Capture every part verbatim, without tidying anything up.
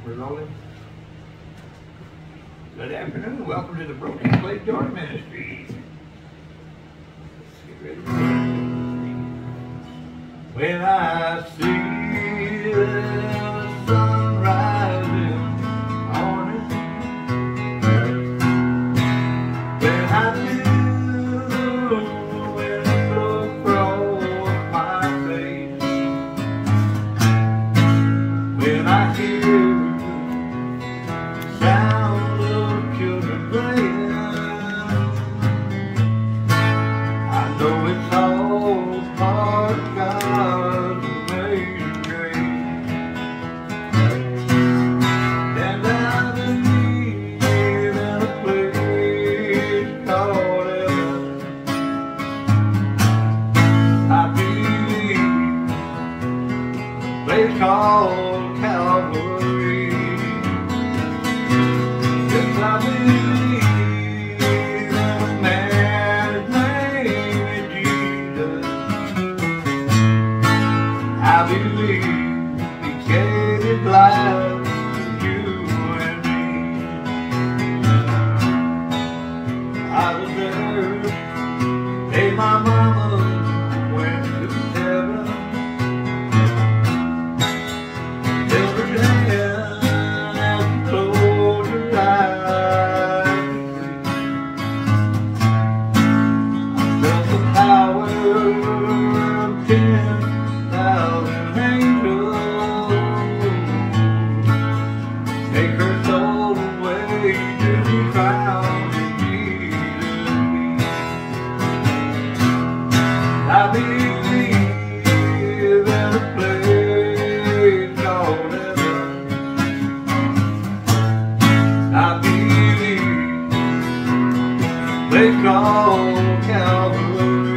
Rolling. Good afternoon. Welcome to the Broken Slate Joy Ministry. Let's get ready for it. When I see the sun rising on it, when I feel the wind blow across my face, when I hear sound of children playing, I know it's all part of God's amazing grace. And I believe in a place called heaven. I believe in a place called Calvary. I believe in a man's name is Jesus. I believe he gave his life for you and me. I was there, hey, my mama went to heaven. Every day as she closed her eyes, ten thousand angels take her soul away to be found in Jesus' feet. I believe in a place called heaven. I believe in a place called Calvary.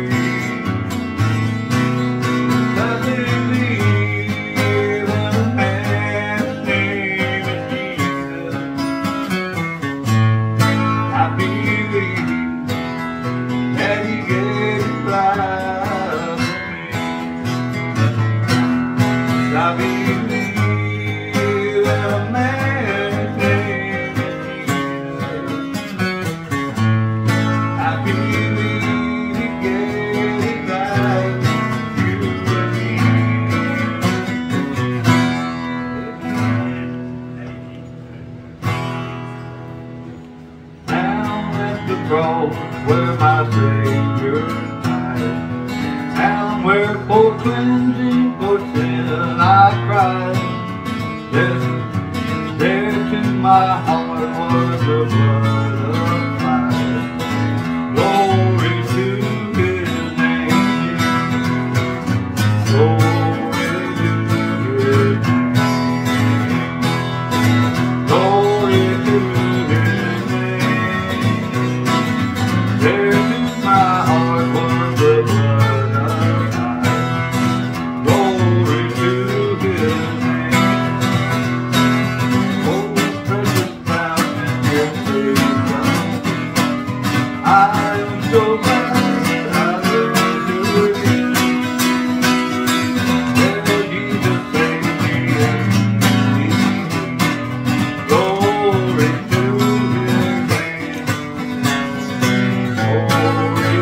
I believe in a man's name is Jesus. I believe he gave his life for you and me. Down at the cross where my Savior died, down where for cleansing for sin I cried, yes, there to my heart was the blood of Christ. Glory to his name, glory to his name, glory to his name. There to my heart was the blood of Christ. Glory to his name. Oh, precious fountain, yes, I am so glad I learned to again. There Jesus saved me and me. Glory to his name. Glory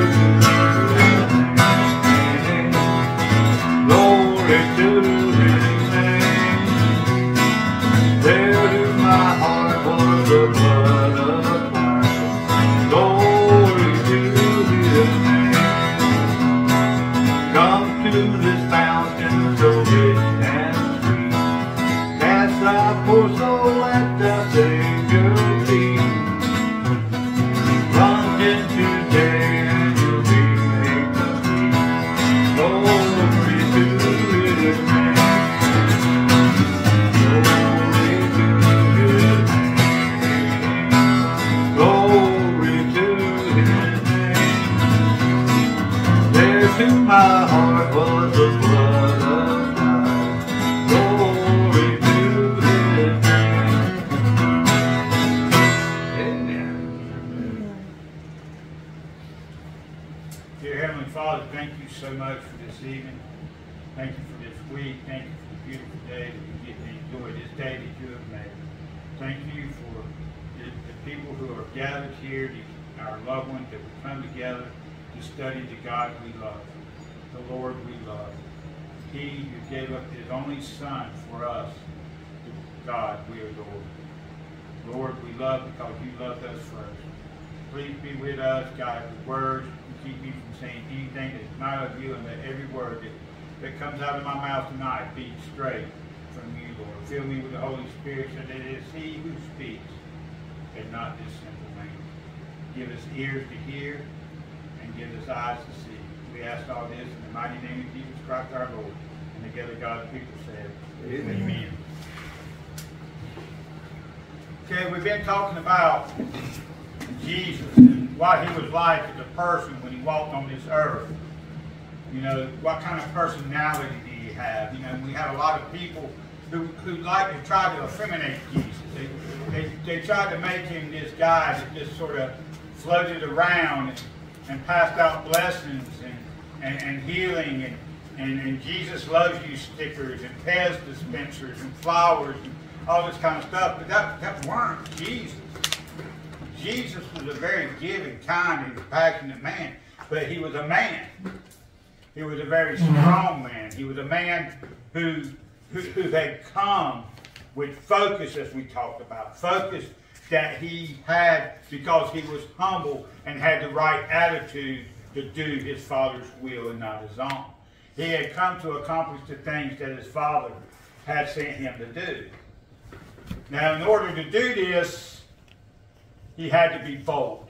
to his name. There to my heart was the blood of Christ. Glory to his name. Come to this fountain so rich and sweet, cast thy poor soul at the Savior's feet. Plunge into day and you'll be made complete. Glory to his name. Glory to his name. Glory to his name. There to my heart was the blood of Christ. Glory to his name. Amen. Dear Heavenly Father, thank you so much for this evening. Thank you for this week. Thank you for the beautiful day that we get to enjoy, this day that you have made. Thank you for the, the people who are gathered here, the, our loved ones that we come together to study the God we love, the Lord we love. He who gave up his only Son for us, God we adore. Lord, we love because you loved us first. Please be with us, guide the words, and keep me from saying anything that's not of you, and let every word that, that comes out of my mouth tonight be straight from you, Lord. Fill me with the Holy Spirit so that it is he who speaks and not this simple man. Give us ears to hear and give us eyes to see. We ask all this in the mighty name of Jesus Christ our Lord. And together God's people said, Amen. Amen. Okay, we've been talking about Jesus and what he was like as a person when he walked on this earth. You know, what kind of personality did he have? You know, we have a lot of people who, who like to try to effeminate Jesus. They, they, they tried to make him this guy that just sort of floated around and, and passed out blessings and, and, and healing and, and, and Jesus loves you stickers and Pez dispensers and flowers and all this kind of stuff. But that, that weren't Jesus. Jesus was a very giving, kind, and compassionate man. But he was a man. He was a very strong man. He was a man who, who, who had come with focus, as we talked about. Focus that he had because he was humble and had the right attitude to do his Father's will and not his own. He had come to accomplish the things that his Father had sent him to do. Now, in order to do this, he had to be bold.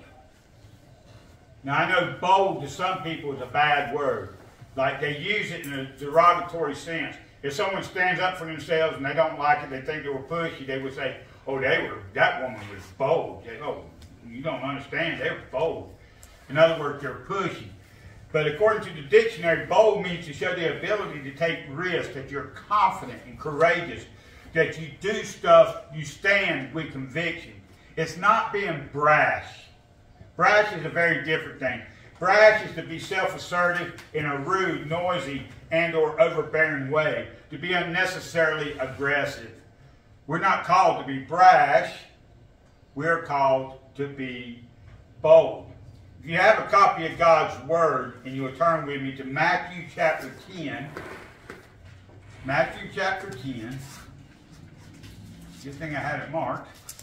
Now, I know bold to some people is a bad word. Like, they use it in a derogatory sense. If someone stands up for themselves and they don't like it, they think they were pushy, they would say, oh, they were, that woman was bold. They, oh, you don't understand, they were bold. In other words, they're pushy. But according to the dictionary, bold means to show the ability to take risks, that you're confident and courageous, that you do stuff, you stand with conviction. It's not being brash. Brash is a very different thing. Brash is to be self-assertive in a rude, noisy, and or overbearing way, to be unnecessarily aggressive. We're not called to be brash. We're called to be bold. If you have a copy of God's Word, and you'll turn with me to Matthew chapter ten. Matthew chapter ten. Good thing I had it marked.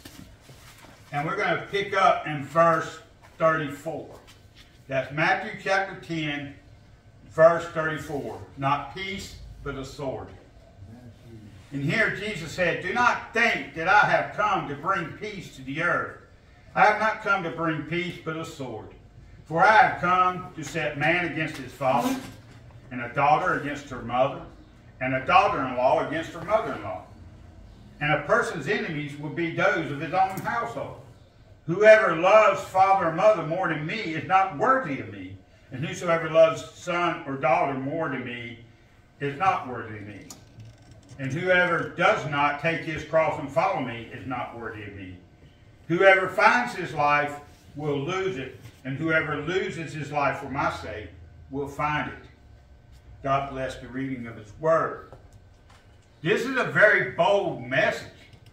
And we're going to pick up in verse thirty-four. That's Matthew chapter ten, verse thirty-four. Not peace, but a sword. And here Jesus said, do not think that I have come to bring peace to the earth. I have not come to bring peace, but a sword. For I have come to set man against his father, and a daughter against her mother, and a daughter-in-law against her mother-in-law. And a person's enemies will be those of his own household. Whoever loves father or mother more than me is not worthy of me. And whosoever loves son or daughter more than me is not worthy of me. And whoever does not take his cross and follow me is not worthy of me. Whoever finds his life will lose it. And whoever loses his life for my sake will find it. God bless the reading of his word. This is a very bold message.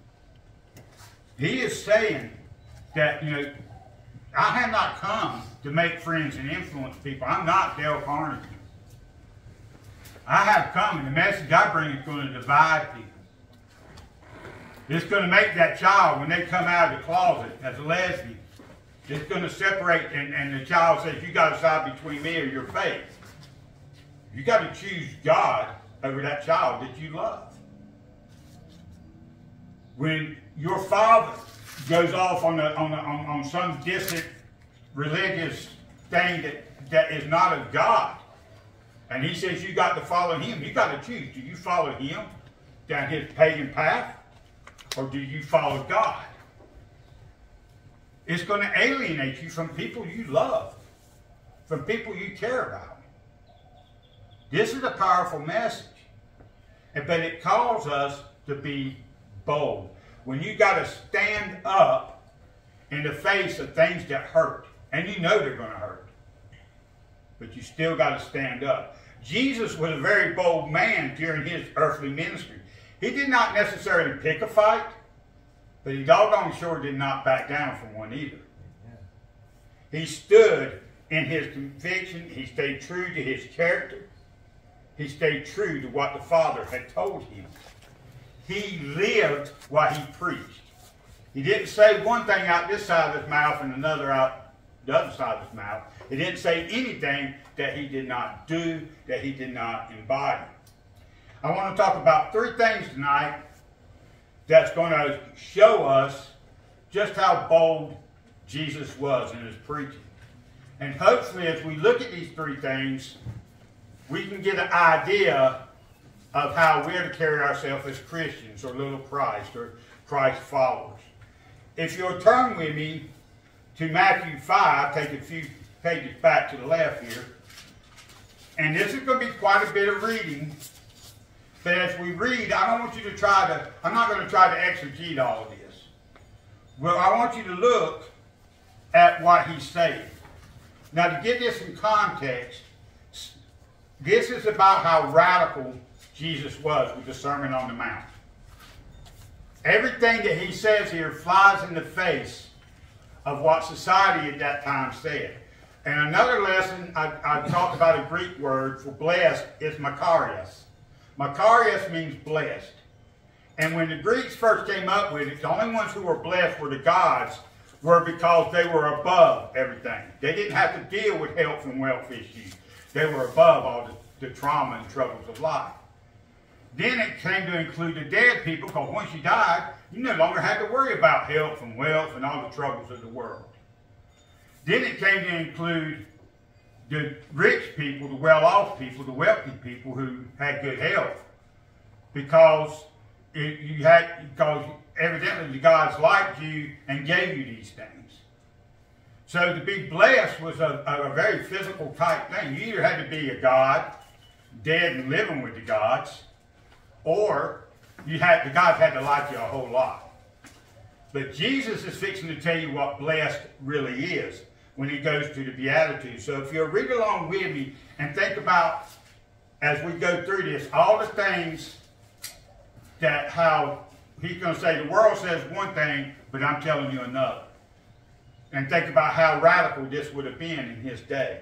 He is saying that, you know, I have not come to make friends and influence people. I'm not Dale Carnegie. I have come, and the message I bring is going to divide people. It's going to make that child, when they come out of the closet as a lesbian, it's going to separate, and, and the child says, you got to decide between me or your faith. You got to choose God over that child that you love. When your father goes off on, a, on, a, on, on some distant religious thing that, that is not of God, and he says you got to follow him, you got to choose. Do you follow him down his pagan path, or do you follow God? It's going to alienate you from people you love, from people you care about. This is a powerful message, but it calls us to be bold. When you got to stand up in the face of things that hurt, and you know they're going to hurt, but you still got to stand up. Jesus was a very bold man during his earthly ministry. He did not necessarily pick a fight. But he doggone sure did not back down from one either. He stood in his conviction. He stayed true to his character. He stayed true to what the Father had told him. He lived what he preached. He didn't say one thing out this side of his mouth and another out the other side of his mouth. He didn't say anything that he did not do, that he did not embody. I want to talk about three things tonight that's going to show us just how bold Jesus was in his preaching. And hopefully as we look at these three things, we can get an idea of how we're to carry ourselves as Christians or little Christ or Christ followers. If you'll turn with me to Matthew five, take a few pages back to the left here. And this is going to be quite a bit of reading. But as we read, I don't want you to try to, I'm not going to try to exegete all of this. Well, I want you to look at what he's saying. Now, to get this in context, this is about how radical Jesus was with the Sermon on the Mount. Everything that he says here flies in the face of what society at that time said. And another lesson, I, I talked about a Greek word for blessed is makarios. Makarios means blessed. And when the Greeks first came up with it, the only ones who were blessed were the gods, were because they were above everything. They didn't have to deal with health and wealth issues. They were above all the, the trauma and troubles of life. Then it came to include the dead people, because once you died, you no longer had to worry about health and wealth and all the troubles of the world. Then it came to include the rich people, the well-off people, the wealthy people who had good health, because it, you had because evidently the gods liked you and gave you these things. So to be blessed was a, a very physical type thing. You either had to be a god, dead and living with the gods, or you had the gods had to like you a whole lot. But Jesus is fixing to tell you what blessed really is when he goes to the Beatitudes. So if you'll read along with me and think about, as we go through this, all the things that how he's going to say the world says one thing, but I'm telling you another. And think about how radical this would have been in his day.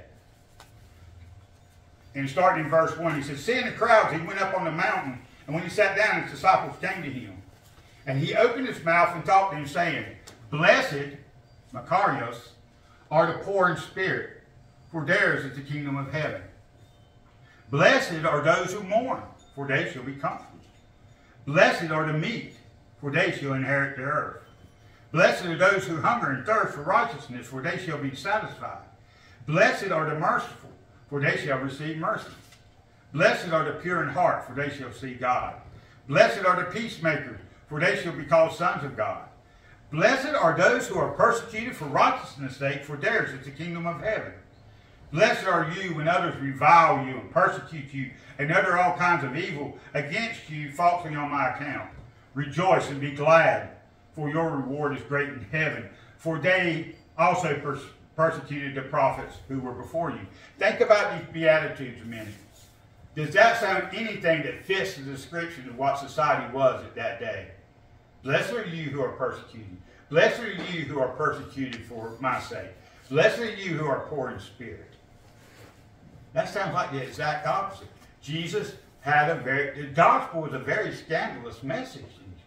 And starting in verse one, he says, seeing the crowds, he went up on the mountain, and when he sat down, his disciples came to him. And he opened his mouth and taught them, saying, blessed, makarios, are the poor in spirit, for theirs is the kingdom of heaven. Blessed are those who mourn, for they shall be comforted. Blessed are the meek, for they shall inherit the earth. Blessed are those who hunger and thirst for righteousness, for they shall be satisfied. Blessed are the merciful, for they shall receive mercy. Blessed are the pure in heart, for they shall see God. Blessed are the peacemakers, for they shall be called sons of God. Blessed are those who are persecuted for righteousness' sake, for theirs is the kingdom of heaven. Blessed are you when others revile you and persecute you and utter all kinds of evil against you falsely on my account. Rejoice and be glad, for your reward is great in heaven. For they also pers persecuted the prophets who were before you. Think about these Beatitudes a minute. Does that sound anything that fits the description of what society was at that day? Blessed are you who are persecuted. Blessed are you who are persecuted for my sake. Blessed are you who are poor in spirit. That sounds like the exact opposite. Jesus had a very, the gospel was a very scandalous message.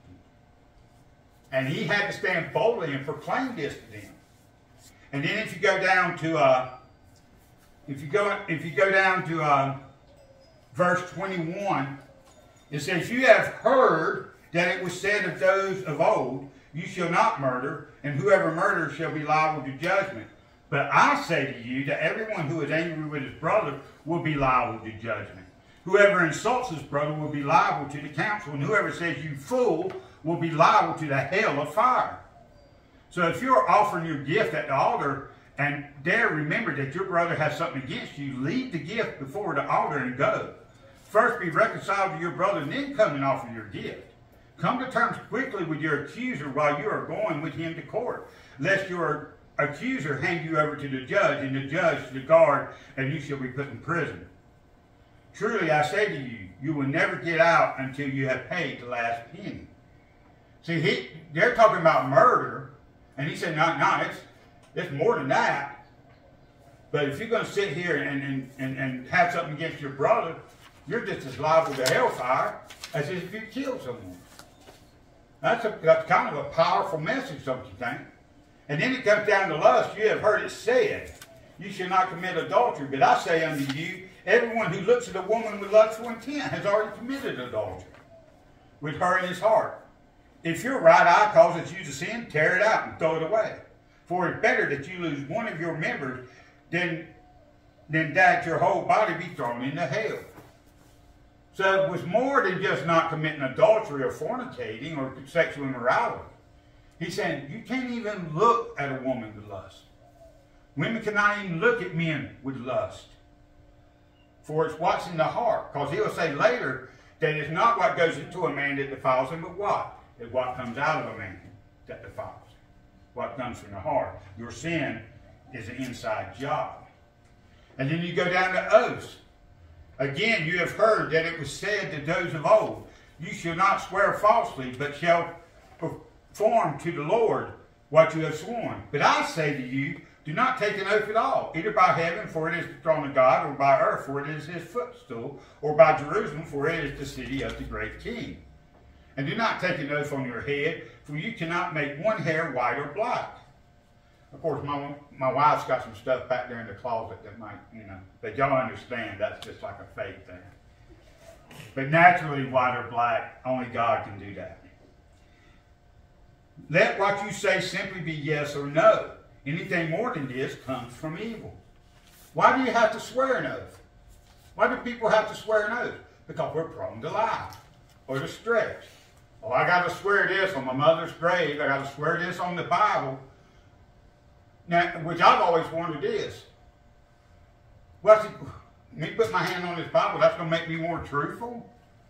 And he had to stand boldly and proclaim this to them. And then if you go down to, uh, if you go, if you go down to uh, verse twenty-one, it says, you have heard that it was said of those of old, you shall not murder, and whoever murders shall be liable to judgment. But I say to you that everyone who is angry with his brother will be liable to judgment. Whoever insults his brother will be liable to the council, and whoever says you fool will be liable to the hell of fire. So if you're offering your gift at the altar, and there remember that your brother has something against you, leave the gift before the altar and go. First be reconciled to your brother, and then come and offer your gift. Come to terms quickly with your accuser while you are going with him to court, lest your accuser hand you over to the judge, and the judge to the guard, and you shall be put in prison. Truly I say to you, you will never get out until you have paid the last penny. See, he, they're talking about murder, and he said, no, no, it's, it's more than that. But if you're going to sit here and, and, and, and have something against your brother, you're just as liable to hellfire as if you killed someone. That's, a, that's kind of a powerful message, don't you think? And then it comes down to lust. You have heard it said, you shall not commit adultery. But I say unto you, everyone who looks at a woman with lustful intent has already committed adultery with her in his heart. If your right eye causes you to sin, tear it out and throw it away. For it's better that you lose one of your members than, than that your whole body be thrown into hell. So it was more than just not committing adultery or fornicating or sexual immorality. He's saying you can't even look at a woman with lust. Women cannot even look at men with lust. For it's what's in the heart. Because he'll say later that it's not what goes into a man that defiles him, but what? It's what comes out of a man that defiles him. What comes from the heart. Your sin is an inside job. And then you go down to oaths. Again, you have heard that it was said to those of old, you shall not swear falsely, but shall perform to the Lord what you have sworn. But I say to you, do not take an oath at all, either by heaven, for it is the throne of God, or by earth, for it is his footstool, or by Jerusalem, for it is the city of the great king. And do not take an oath on your head, for you cannot make one hair white or black. Of course, my, my wife's got some stuff back there in the closet that might, you know, but y'all understand that's just like a fake thing. But naturally, white or black, only God can do that. Let what you say simply be yes or no. Anything more than this comes from evil. Why do you have to swear an oath? Why do people have to swear an oath? Because we're prone to lie or to stretch. Oh, I got to swear this on my mother's grave. I got to swear this on the Bible. Now, which I've always wondered is, what's it, me put my hand on this Bible, that's going to make me more truthful?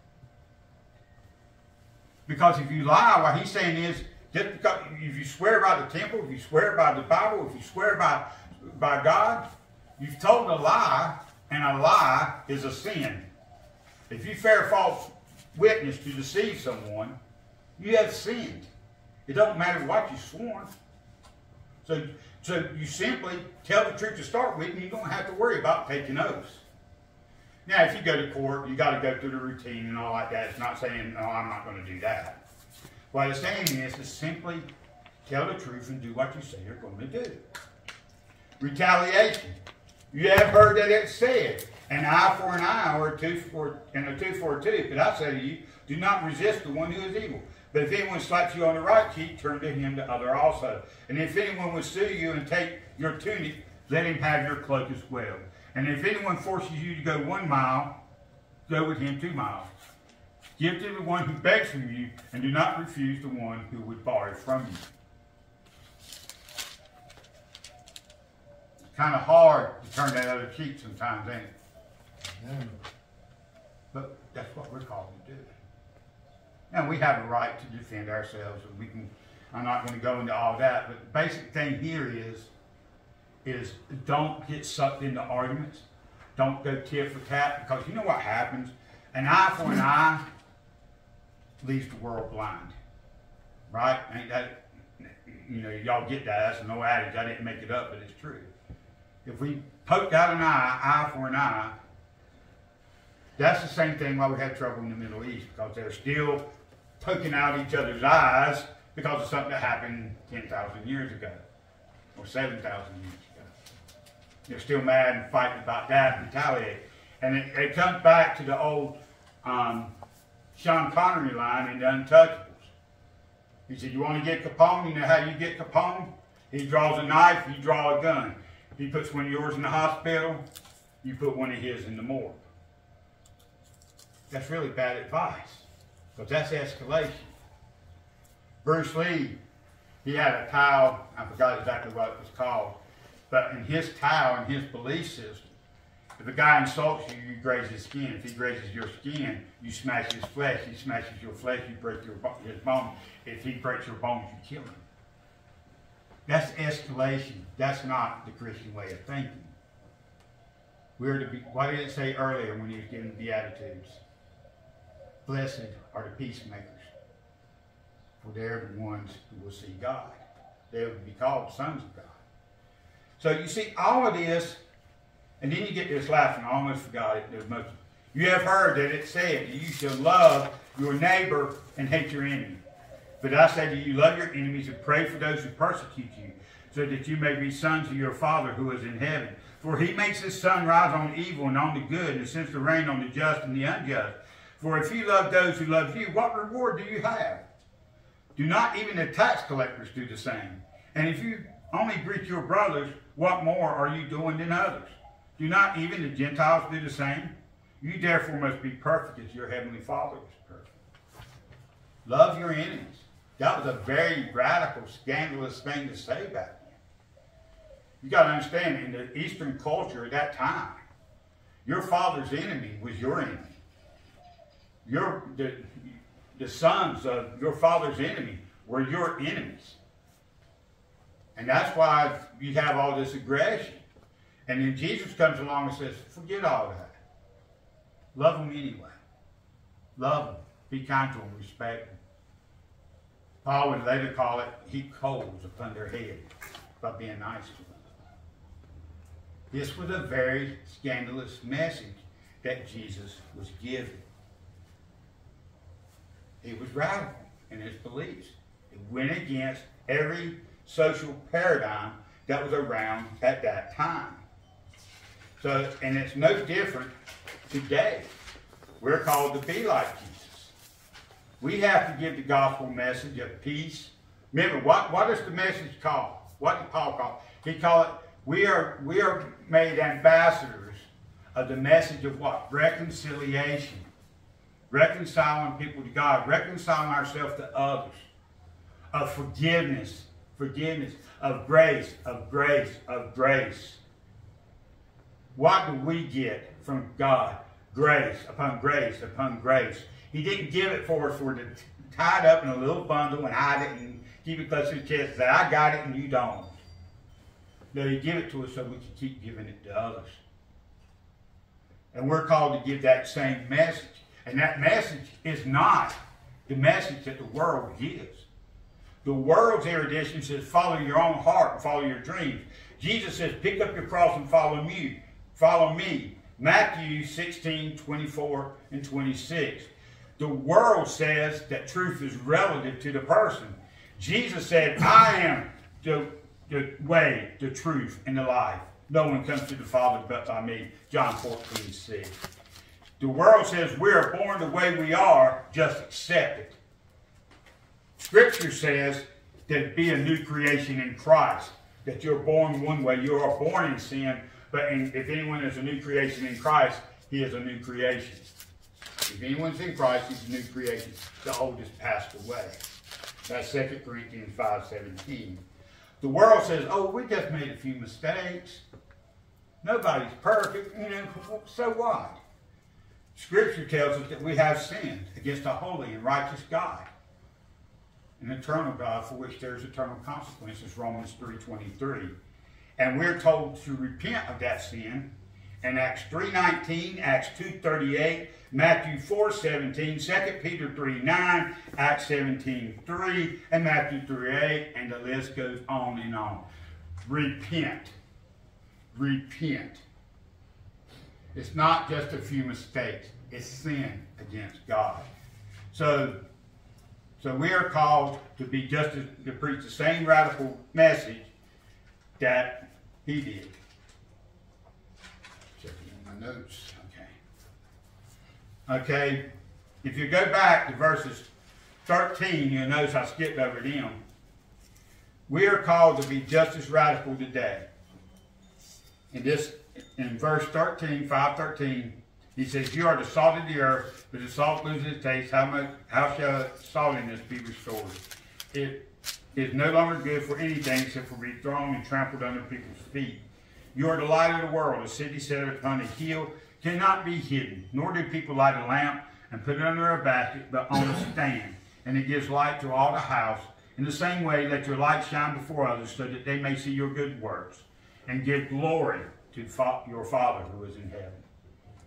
Because if you lie, what he's saying is, just because if you swear by the temple, if you swear by the Bible, if you swear by, by God, you've told a lie, and a lie is a sin. If you bear false witness to deceive someone, you have sinned. It don't matter what you sworn. So, so you simply tell the truth to start with, and you don't have to worry about taking oaths. Now, if you go to court, you got to go through the routine and all like that. It's not saying, no, I'm not going to do that. What it's saying is to simply tell the truth and do what you say you're going to do. Retaliation. You have heard that it said, an eye for an eye, or a tooth for and a tooth for a tooth. But I say to you, do not resist the one who is evil. But if anyone slaps you on the right cheek, turn to him the other also. And if anyone would sue you and take your tunic, let him have your cloak as well. And if anyone forces you to go one mile, go with him two miles. Give to the one who begs from you, and do not refuse the one who would borrow from you. It's kind of hard to turn that other cheek sometimes, ain't it? Yeah. But that's what we're called to do. Now, we have a right to defend ourselves, and we can, I'm not going to go into all that, but the basic thing here is, is don't get sucked into arguments. Don't go tit for tat, because you know what happens? An eye for an eye leaves the world blind. Right? Ain't that, you know, y'all get that. That's no adage. I didn't make it up, but it's true. If we poked out an eye, eye for an eye, that's the same thing why we had trouble in the Middle East, because they're still poking out each other's eyes because of something that happened ten thousand years ago, or seven thousand years ago. They're still mad and fighting about that and retaliate. And it, it comes back to the old um, Sean Connery line in The Untouchables. He said, you want to get Capone? You know how you get Capone? He draws a knife, you draw a gun. He puts one of yours in the hospital, you put one of his in the morgue. That's really bad advice, because that's escalation. Bruce Lee, he had a towel, I forgot exactly what it was called, but in his towel, in his belief system, if a guy insults you, you graze his skin. If he grazes your skin, you smash his flesh. He smashes your flesh, you break your, his bone. If he breaks your bones, you kill him. That's escalation. That's not the Christian way of thinking. We're to be, what did it say earlier when he was giving the Beatitudes? Blessed are the peacemakers, for they're the ones who will see God. They would be called sons of God. So you see all of this, and then you get this laughing. I almost forgot it. There's most, you have heard that it said, you shall love your neighbor and hate your enemy. But I say to you, love your enemies and pray for those who persecute you, so that you may be sons of your Father who is in heaven. For he makes his sun rise on evil and on the good, and sends the rain on the just and the unjust. For if you love those who love you, what reward do you have? Do not even the tax collectors do the same? And if you only greet your brothers, what more are you doing than others? Do not even the Gentiles do the same? You therefore must be perfect as your heavenly Father is perfect. Love your enemies. That was a very radical, scandalous thing to say back then. You got to understand, in the Eastern culture at that time, your father's enemy was your enemy. Your, the, the sons of your father's enemy were your enemies. And that's why you have all this aggression. And then Jesus comes along and says, forget all that. Love them anyway. Love them. Be kind to them. Respect them. Paul would later call it heap coals upon their head by being nice to them. This was a very scandalous message that Jesus was giving. He was radical in his beliefs. It went against every social paradigm that was around at that time. So, and it's no different today. We're called to be like Jesus. We have to give the gospel message of peace. Remember, what, what is the message called? What did Paul call it? He called it, we are, we are made ambassadors of the message of what? Reconciliation. Reconciling people to God. Reconciling ourselves to others. Of forgiveness. Forgiveness. Of grace. Of grace. Of grace. What do we get from God? Grace upon grace upon grace. He didn't give it for us for to tie it up in a little bundle and hide it and keep it close to his chest and say, I got it and you don't. No, he gave it to us so we can keep giving it to others. And we're called to give that same message. And that message is not the message that the world gives. The world's erudition says, follow your own heart and follow your dreams. Jesus says, pick up your cross and follow me. Follow me. Matthew sixteen, twenty-four and twenty-six. The world says that truth is relative to the person. Jesus said, I am the, the way, the truth, and the life. No one comes to the Father but by me. John fourteen, six. The world says we are born the way we are, just accept it. Scripture says that be a new creation in Christ. That you're born one way. You are born in sin, but in, if anyone is a new creation in Christ, he is a new creation. If anyone's in Christ, he's a new creation. The old has passed away. That's Second Corinthians five seventeen. The world says, oh, we just made a few mistakes. Nobody's perfect. You know, so what? Scripture tells us that we have sinned against a holy and righteous God. An eternal God for which there is eternal consequences, Romans three twenty-three. And we're told to repent of that sin in Acts three nineteen, Acts two thirty-eight, Matthew four seventeen, Second Peter three nine, Acts seventeen three, and Matthew three eight, and the list goes on and on. Repent. Repent. It's not just a few mistakes. It's sin against God. So, so we are called to be just as, to preach the same radical message that he did. Checking in my notes. Okay. Okay. If you go back to verses thirteen, you'll notice I skipped over them. We are called to be just as radical today. In this, in verse thirteen, five thirteen, he says, you are the salt of the earth, but the salt loses its taste. How much, how shall saltiness be restored? It is no longer good for anything except for being thrown and trampled under people's feet. You are the light of the world. A city set upon a hill cannot be hidden, nor do people light a lamp and put it under a basket, but on a stand, and it gives light to all the house. In the same way, let your light shine before others, so that they may see your good works, and give glory to your Father who is in heaven.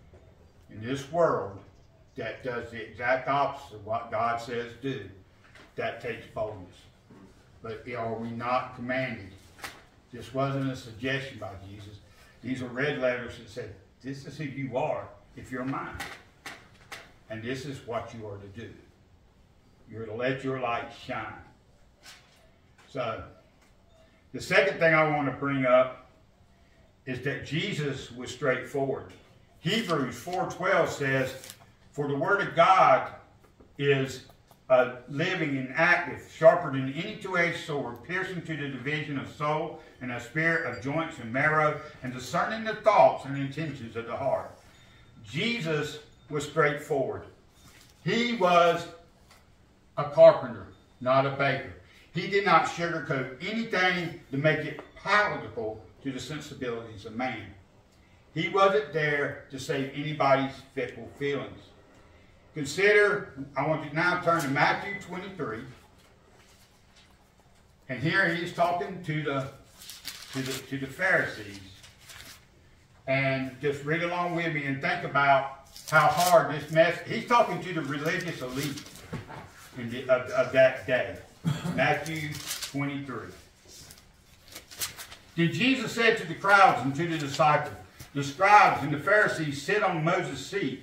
In this world that does the exact opposite of what God says do, that takes boldness. But are we not commanded? This wasn't a suggestion by Jesus. These are red letters that said, this is who you are if you're mine. And this is what you are to do. You're to let your light shine. So, the second thing I want to bring up is that Jesus was straightforward. Hebrews four twelve says, for the word of God is uh, living and active, sharper than any two-edged sword, piercing to the division of soul and of spirit, of joints and marrow, and discerning the thoughts and intentions of the heart. Jesus was straightforward. He was a carpenter, not a baker. He did not sugarcoat anything to make it palatable to the sensibilities of man. He wasn't there to save anybody's fickle feelings. Consider, I want you to now turn to Matthew twenty-three. And here he's talking to the, to the, to the Pharisees. And just read along with me and think about how hard this mess, he's talking to the religious elite in the, of, of that day. Matthew twenty-three. Did Jesus said to the crowds and to the disciples, the scribes and the Pharisees sit on Moses' seat.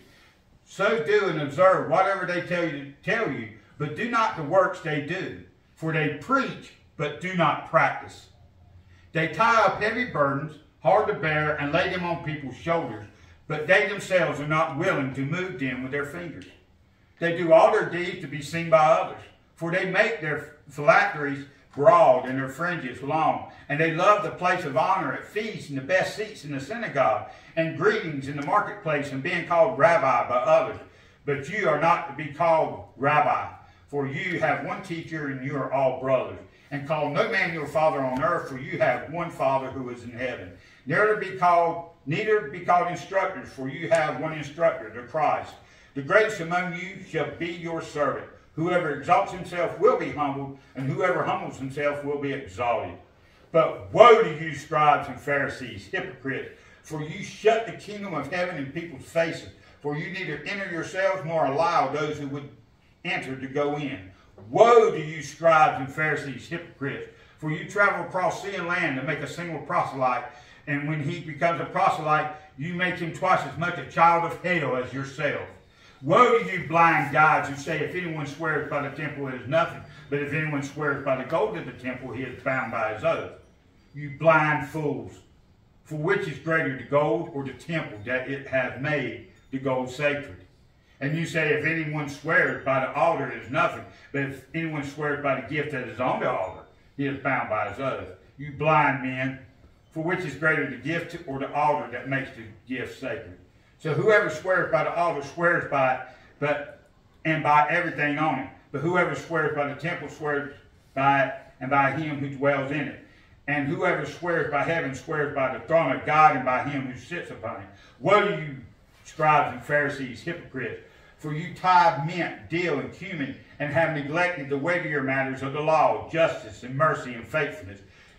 So do and observe whatever they tell you to tell you, but do not the works they do. For they preach, but do not practice. They tie up heavy burdens, hard to bear, and lay them on people's shoulders, but they themselves are not willing to move them with their fingers. They do all their deeds to be seen by others, for they make their phylacteries broad and their fringes long, and they love the place of honor at feasts and the best seats in the synagogue, and greetings in the marketplace, and being called rabbi by others. But you are not to be called rabbi, for you have one teacher, and you are all brothers. And call no man your father on earth, for you have one Father who is in heaven. Neither be called, neither be called instructors, for you have one instructor, the Christ. The greatest among you shall be your servant. Whoever exalts himself will be humbled, and whoever humbles himself will be exalted. But woe to you, scribes and Pharisees, hypocrites, for you shut the kingdom of heaven in people's faces. For you neither enter yourselves nor allow those who would enter to go in. Woe to you, scribes and Pharisees, hypocrites, for you travel across sea and land to make a single proselyte, and when he becomes a proselyte, you make him twice as much a child of hell as yourself. Woe to you, blind guides, who say, if anyone swears by the temple, it is nothing. But if anyone swears by the gold of the temple, he is bound by his oath. You blind fools, for which is greater, the gold or the temple that it has made the gold sacred? And you say, if anyone swears by the altar, it is nothing. But if anyone swears by the gift that is on the altar, he is bound by his oath. You blind men, for which is greater, the gift or the altar that makes the gift sacred? So whoever swears by the altar swears by it, but and by everything on it. But whoever swears by the temple swears by it and by him who dwells in it. And whoever swears by heaven swears by the throne of God and by him who sits upon it. Woe to you, scribes and Pharisees, hypocrites, for you tithe mint, dill, and cumin, and have neglected the weightier matters of the law, justice and mercy and faithfulness.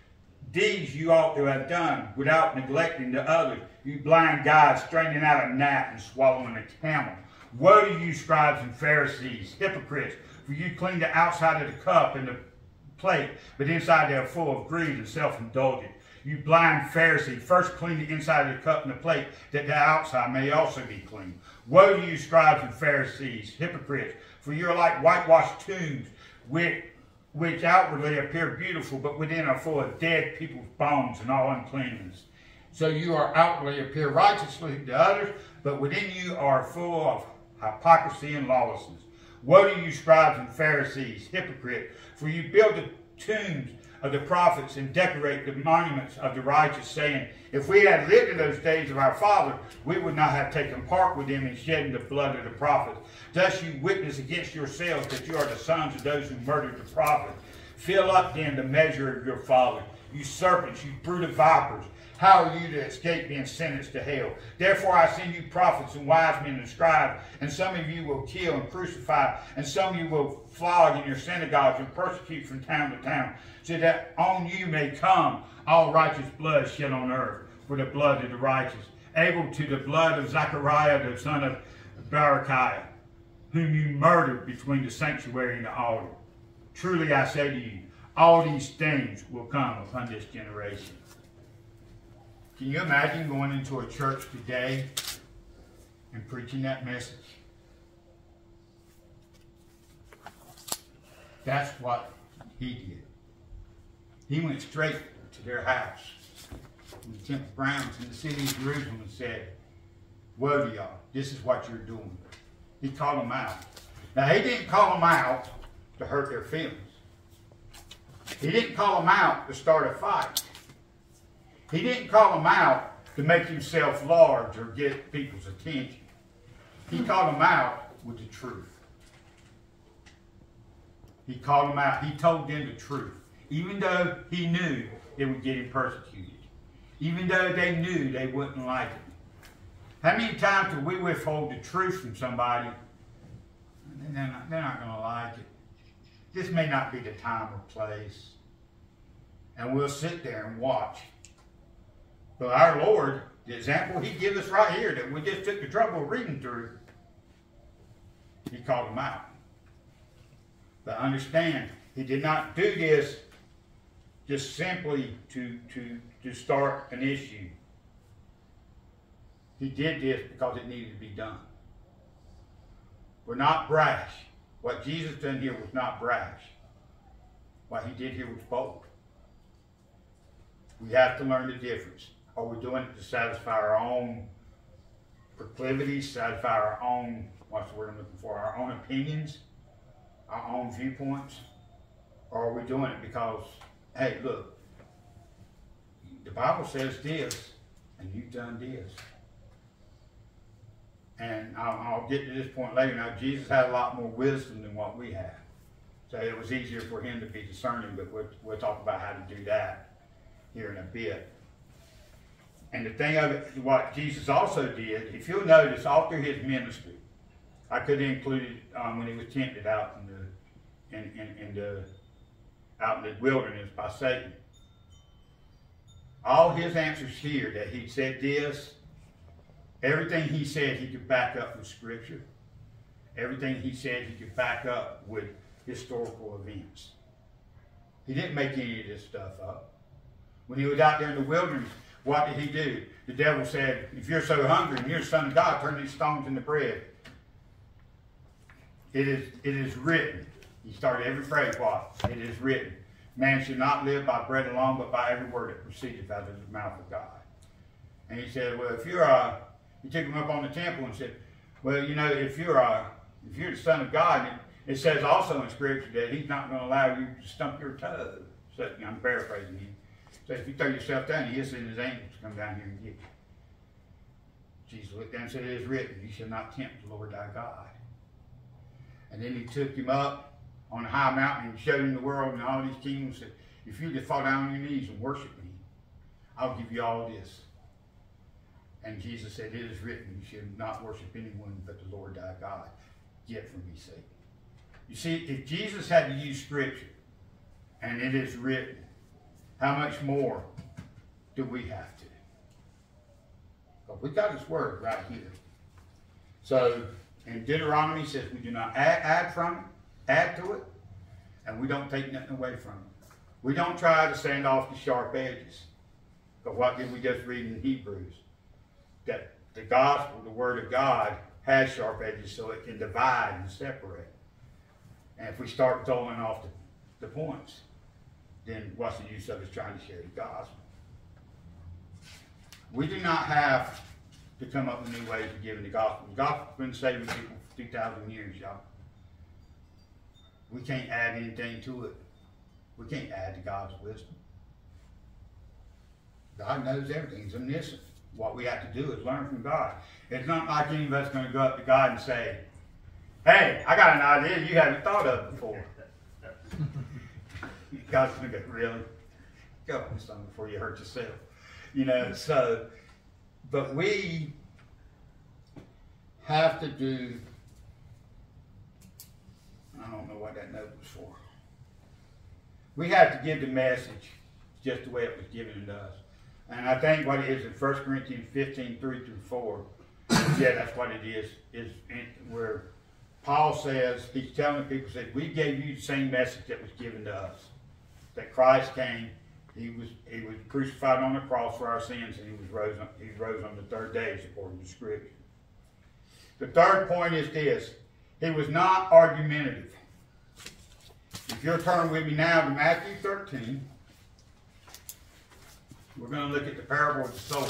These you ought to have done without neglecting the others. You blind guides, straining out a gnat and swallowing a camel. Woe to you, scribes and Pharisees, hypocrites, for you clean the outside of the cup and the plate, but inside they are full of greed and self-indulgence. You blind Pharisee, first clean the inside of the cup and the plate, that the outside may also be clean. Woe to you, scribes and Pharisees, hypocrites, for you are like whitewashed tombs, which, which outwardly appear beautiful, but within are full of dead people's bones and all uncleanness. So you are outwardly appear righteously to others, but within you are full of hypocrisy and lawlessness. Woe to you, scribes and Pharisees, hypocrite, for you build the tombs of the prophets and decorate the monuments of the righteous, saying, if we had lived in those days of our father, we would not have taken part with them in shedding the blood of the prophets. Thus you witness against yourselves that you are the sons of those who murdered the prophets. Fill up then the measure of your father. You serpents, you brood of vipers, how are you to escape being sentenced to hell? Therefore I send you prophets and wise men and scribes, and some of you will kill and crucify, and some of you will flog in your synagogues and persecute from town to town, so that on you may come all righteous blood shed on earth, for the blood of the righteous, able to the blood of Zechariah the son of Berechiah, whom you murdered between the sanctuary and the altar. Truly I say to you, all these things will come upon this generation. Can you imagine going into a church today and preaching that message? That's what he did. He went straight to their house in the Temple grounds in the city of Jerusalem and said, woe to y'all, this is what you're doing. He called them out. Now, he didn't call them out to hurt their feelings. He didn't call them out to start a fight. He didn't call them out to make himself large or get people's attention. He called them out with the truth. He called them out. He told them the truth. Even though he knew they would get him persecuted. Even though they knew they wouldn't like it. How many times do we withhold the truth from somebody and they're not, they're not going to like it? This may not be the time or place. And we'll sit there and watch. But our Lord, the example he gives us right here that we just took the trouble of reading through, he called them out. But understand, he did not do this just simply to, to, to start an issue. He did this because it needed to be done. We're not brash. What Jesus done here was not brash. What he did here was bold. We have to learn the difference. Are we doing it to satisfy our own proclivities, satisfy our own, what's the word I'm looking for, our own opinions, our own viewpoints? Or are we doing it because, hey, look, the Bible says this, and you've done this. And I'll, I'll get to this point later. Now, Jesus had a lot more wisdom than what we have. So it was easier for him to be discerning, but we'll, we'll talk about how to do that here in a bit. And the thing of it, what Jesus also did, if you'll notice, all through his ministry, I could have included um, when he was tempted out in the, in, in, in the, out in the wilderness by Satan. All his answers here, that he said this, everything he said he could back up with Scripture. Everything he said he could back up with historical events. He didn't make any of this stuff up. When he was out there in the wilderness, what did he do? The devil said, if you're so hungry and you're the Son of God, turn these stones into bread. It is, it is written. He started every phrase, what? It is written. Man should not live by bread alone, but by every word that proceedeth out of the mouth of God. And he said, well, if you're a, he took him up on the temple and said, well, you know, if you're a, if you're the Son of God, it, it says also in Scripture that he's not going to allow you to stump your toe. So I'm paraphrasing him. So if you throw yourself down, he'll send his angels to come down here and get you. Jesus looked down and said, it is written, you shall not tempt the Lord thy God. And then he took him up on a high mountain and showed him the world and all these kingdoms. Said, if you just fall down on your knees and worship me, I'll give you all this. And Jesus said, it is written, you should not worship anyone but the Lord thy God. Get from me, Satan. You see, if Jesus had to use Scripture, and it is written, how much more do we have to? But we got his word right here. So, in Deuteronomy it says we do not add, add from it, add to it, and we don't take nothing away from it. We don't try to sand off the sharp edges. But what did we just read in Hebrews? That the gospel, the word of God, has sharp edges so it can divide and separate. And if we start doling off the, the points, then what's the use of us trying to share the gospel? We do not have to come up with new ways of giving the gospel. The gospel's been saving people for two thousand years, y'all. We can't add anything to it. We can't add to God's wisdom. God knows everything. He's omniscient. What we have to do is learn from God. It's not like any of us going to go up to God and say, hey, I got an idea you haven't thought of before. God's going to go, really? Go on something before you hurt yourself. You know, so, but we have to do, I don't know what that note was for. We have to give the message just the way it was given to us. And I think what it is in First Corinthians fifteen, three through four, yeah, that's what it is, is in, where Paul says, he's telling the people, said, we gave you the same message that was given to us. That Christ came, he was he was crucified on the cross for our sins, and he was rose on, he rose on the third day, according to Scripture. The third point is this: he was not argumentative. If you'll turn with me now to Matthew thirteen, we're going to look at the parable of the sower.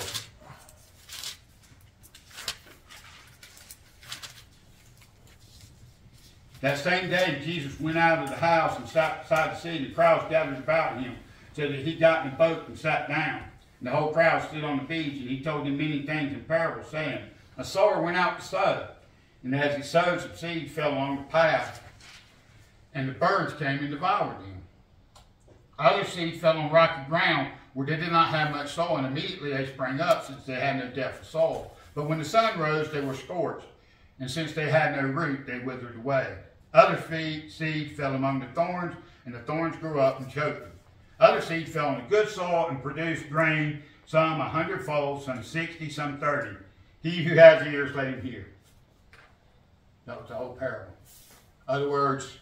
That same day, Jesus went out of the house and sat beside the sea, and the crowds gathered about him, so that he got in the boat and sat down. And the whole crowd stood on the beach, and he told them many things in parables, saying, a sower went out to sow, and as he sowed, some seed fell along the path, and the birds came and devoured them. Other seed fell on rocky ground, where they did not have much soil, and immediately they sprang up, since they had no depth of soil. But when the sun rose, they were scorched, and since they had no root, they withered away. Other seed fell among the thorns, and the thorns grew up and choked them. Other seed fell on the good soil and produced grain, some a hundredfold, some sixty, some thirty. He who has ears, let him hear. That was the whole parable. In other words,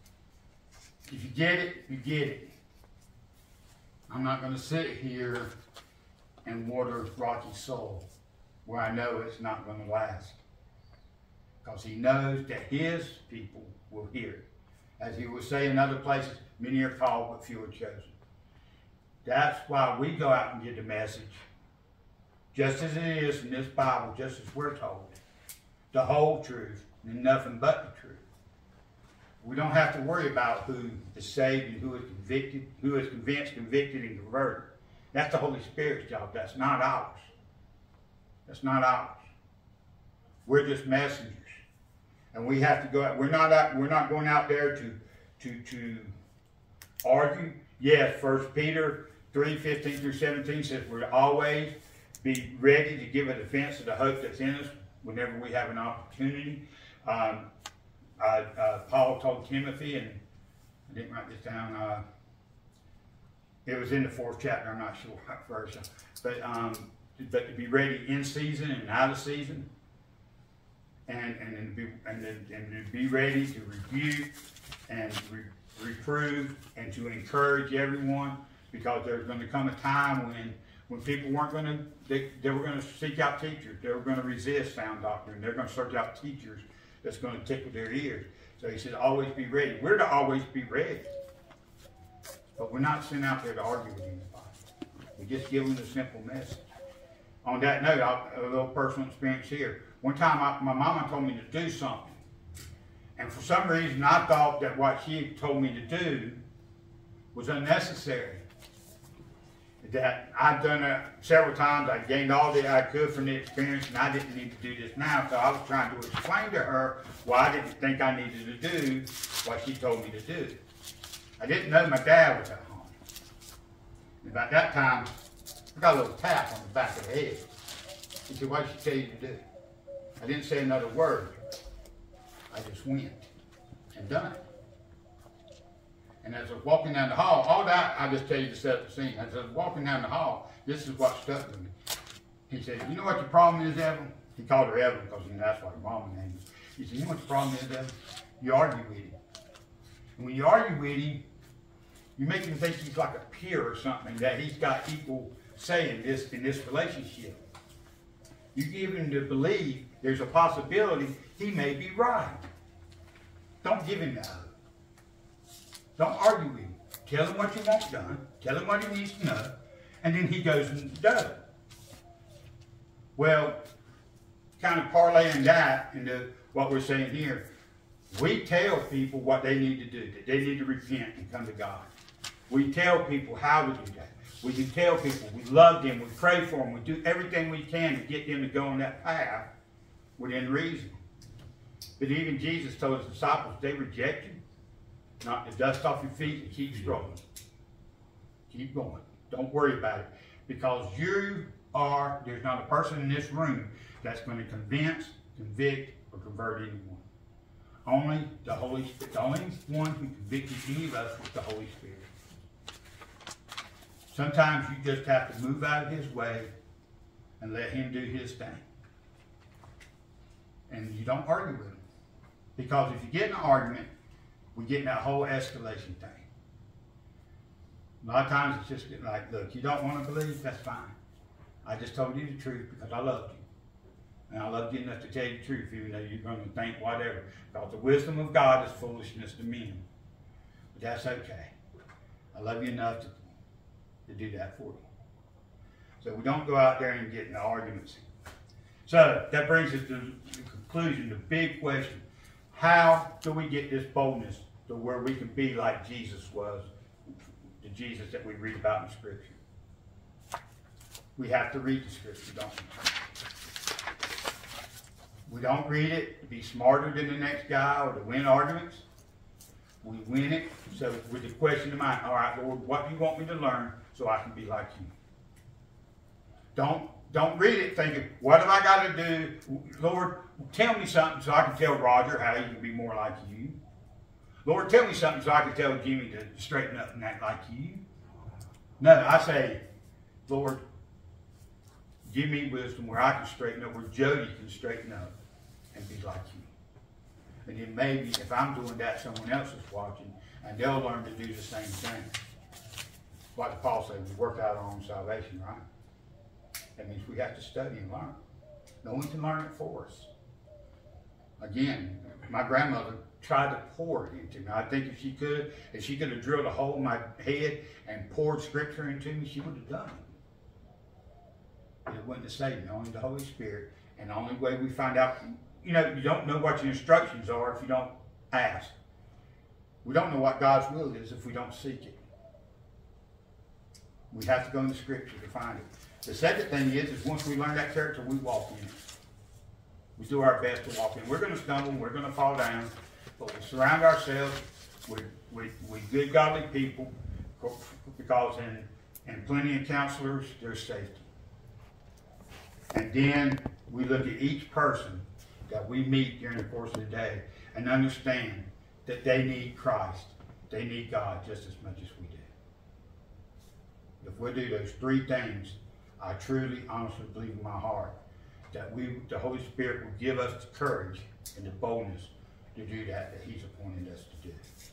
if you get it, you get it. I'm not going to sit here and water rocky soil where I know it's not going to last. Because he knows that his people will hear it. As he will say in other places, many are called, but few are chosen. That's why we go out and get the message, just as it is in this Bible, just as we're told. The whole truth, and nothing but the truth. We don't have to worry about who is saved and who is convicted, who is convinced, convicted, and converted. That's the Holy Spirit's job. That's not ours. That's not ours. We're just messengers. And we have to go out. We're not out, we're not going out there to, to, to argue. Yes, First Peter three, fifteen through seventeen says we're to always be ready to give a defense of the hope that's in us whenever we have an opportunity. Um, uh, uh, Paul told Timothy, and I didn't write this down, uh, it was in the fourth chapter, I'm not sure what verse, but, um, but to be ready in season and out of season. And and and, be, and, and to be ready to rebuke and re, reprove and to encourage everyone, because there's going to come a time when when people weren't going to they, they were going to seek out teachers. They were going to resist sound doctrine. They're going to search out teachers that's going to tickle their ears. So he said, always be ready. We're to always be ready, but we're not sent out there to argue with anybody. We just give them the simple message. On that note, I'll, a little personal experience here. One time, I, my mama told me to do something. And for some reason, I thought that what she told me to do was unnecessary. That I'd done it several times. I gained all that I could from the experience, and I didn't need to do this now. So I was trying to explain to her why I didn't think I needed to do what she told me to do. I didn't know my dad was at home. And about that time, I got a little tap on the back of the head. He said, what did she tell you to do? I didn't say another word. I just went and done it. And as I was walking down the hall, all that, I just tell you to set the scene. As I was walking down the hall, this is what stuck with me. He said, you know what your problem is, Evan? He called her Evan because that's what her mama name is. He said, you know what the problem is, Evan? You argue with him. And when you argue with him, you make him think he's like a peer or something, that he's got equal say in this, in this relationship. You give him to believe there's a possibility he may be right. Don't give him that. Don't argue with him. Tell him what you want done. Tell him what he needs to know. And then he goes and does it. Well, kind of parlaying that into what we're saying here, we tell people what they need to do, that they need to repent and come to God. We tell people how to do that. We can tell people we love them, we pray for them, we do everything we can to get them to go on that path within reason. But even Jesus told his disciples, they reject him. Knock the dust off your feet and keep strolling. Keep going. Don't worry about it. Because you are, there's not a person in this room that's going to convince, convict, or convert anyone. Only the Holy Spirit. The only one who convicted any of us was the Holy Spirit. Sometimes you just have to move out of his way and let him do his thing. And you don't argue with him. Because if you get in an argument, we get in that whole escalation thing. A lot of times it's just like, look, you don't want to believe, that's fine. I just told you the truth because I loved you. And I loved you enough to tell you the truth, even though you're going to think whatever. Because the wisdom of God is foolishness to men. But that's okay. I love you enough to, to do that for you. So we don't go out there and get into arguments. So that brings us to the conclusion, the big question. How do we get this boldness to where we can be like Jesus was, the Jesus that we read about in Scripture? We have to read the Scripture, don't we? We don't read it to be smarter than the next guy or to win arguments. We win it so with the question in mind, all right, Lord, what do you want me to learn so I can be like you? Don't, don't read it thinking, what have I got to do? Lord, tell me something so I can tell Roger how he can be more like you. Lord, tell me something so I can tell Jimmy to straighten up and act like you. No, I say, Lord, give me wisdom where I can straighten up, where Jody can straighten up and be like you. And then maybe if I'm doing that, someone else is watching, and they'll learn to do the same thing. Like Paul said, we work out our own salvation, right? That means we have to study and learn. No one can learn it for us. Again, my grandmother tried to pour it into me. I think if she could, if she could have drilled a hole in my head and poured Scripture into me, she would have done it. It wasn't the Satan, only the Holy Spirit. And the only way we find out, you know, you don't know what your instructions are if you don't ask. We don't know what God's will is if we don't seek it. We have to go into Scripture to find it. The second thing is, is once we learn that character, we walk in it. We do our best to walk in. We're going to stumble, we're going to fall down, but we surround ourselves with, with, with good, godly people, because in, in plenty of counselors, there's safety. And then we look at each person that we meet during the course of the day and understand that they need Christ. They need God just as much as we do. If we do those three things, I truly, honestly believe in my heart that we, the Holy Spirit will give us the courage and the boldness to do that that He's appointed us to do.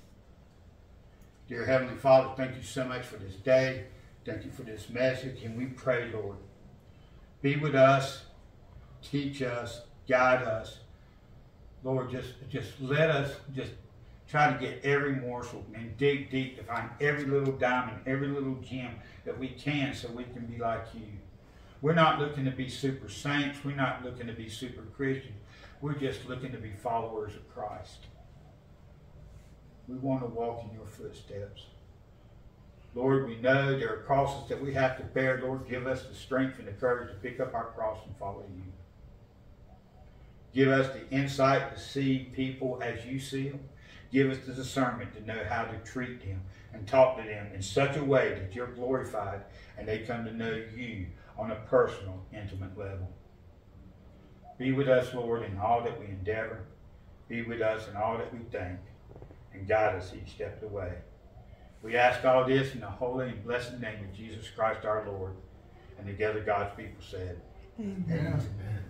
Dear Heavenly Father, thank you so much for this day. Thank you for this message. And we pray, Lord, be with us, teach us, guide us. Lord, just, just let us just try to get every morsel and dig deep to find every little diamond, every little gem that we can so we can be like you. We're not looking to be super saints. We're not looking to be super Christians. We're just looking to be followers of Christ. We want to walk in your footsteps. Lord, we know there are crosses that we have to bear. Lord, give us the strength and the courage to pick up our cross and follow you. Give us the insight to see people as you see them. Give us the discernment to know how to treat them and talk to them in such a way that you're glorified and they come to know you on a personal, intimate level. Be with us, Lord, in all that we endeavor. Be with us in all that we think, and guide us each step of the way. We ask all this in the holy and blessed name of Jesus Christ our Lord. And together God's people said, Amen. Amen.